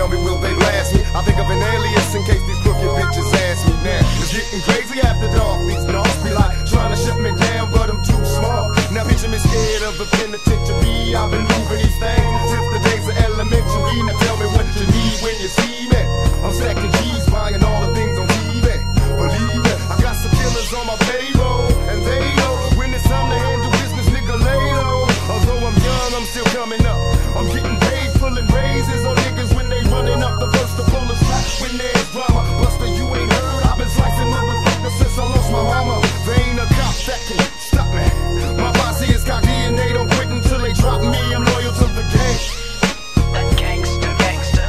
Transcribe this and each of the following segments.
tell me, will they blast me? I think of an alias in case these crooked bitches ask me. Now it's getting crazy after dark. These knocks be like trying to shut me down, but I'm too smart. Now picture me scared of the penitentiary. I've been moving these things since the days of elementary. Now tell me what you need when you see me. I'm stacking G's, buying all the things on TV. Believe it, I got some killers on my payroll, and they know when it's time to handle business, nigga, lay low. Although I'm young, I'm still coming up. I'm getting paid, pulling raises on niggas when they running up the first to pull a strap when there's drama. Buster, you ain't heard, I've been slicing motherfuckers since I lost my mama. There ain't a cop that can stop me. My posse is cocky and they don't quit until they drop me. I'm loyal to the game. That gangster, gangster.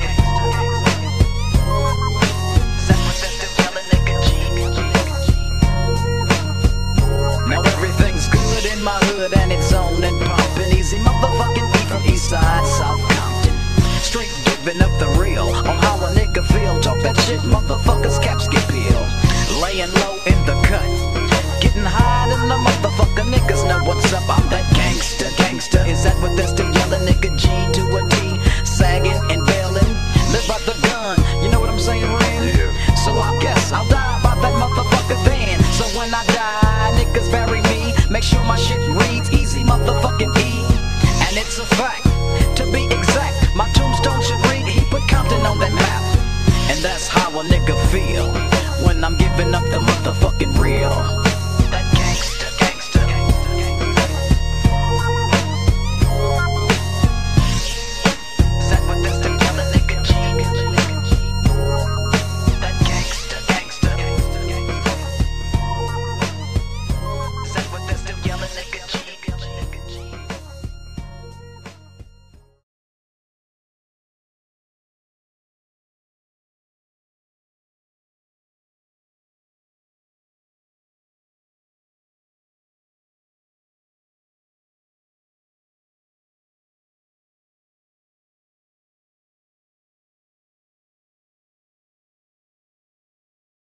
Now everything's good in my hood and it's on and pumping. Easy motherfucking E from East Side, South Compton. Straight giving up the real on how a nigga feel. Talk that shit, motherfuckers, caps get peeled. Laying low in the cut, getting high in the motherfucker. Niggas know what's up. I'm that gangster, gangster. Is that what they're still yelling? Nigga G to a D, sagging and bailing. Live by the gun, you know what I'm saying, Ren? Yeah. So I guess I'll die by that motherfucker then. So when I die, niggas bury me. Make sure my shit reads easy motherfucking E. And it's a fact, to be exact, my tombstone should read. He put Compton on that map. And that's how a nigga